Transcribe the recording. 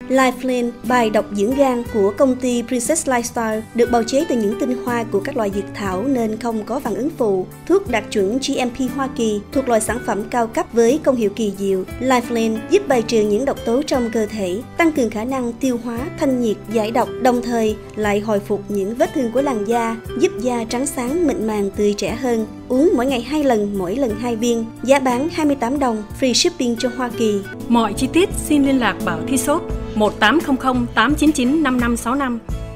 Lifeline, bài độc dưỡng gan của công ty Princess Lifestyle, được bào chế từ những tinh hoa của các loại dược thảo nên không có phản ứng phụ. Thuốc đạt chuẩn GMP Hoa Kỳ, thuộc loại sản phẩm cao cấp với công hiệu kỳ diệu. Lifeline giúp bài trừ những độc tố trong cơ thể, tăng cường khả năng tiêu hóa, thanh nhiệt, giải độc, đồng thời lại hồi phục những vết thương của làn da, giúp da trắng sáng, mịn màng, tươi trẻ hơn. Uống mỗi ngày 2 lần, mỗi lần 2 viên. Giá bán 28 đồng, free shipping cho Hoa Kỳ. Mọi chi tiết xin liên lạc Bảo Thi Shop 1800 899 5565.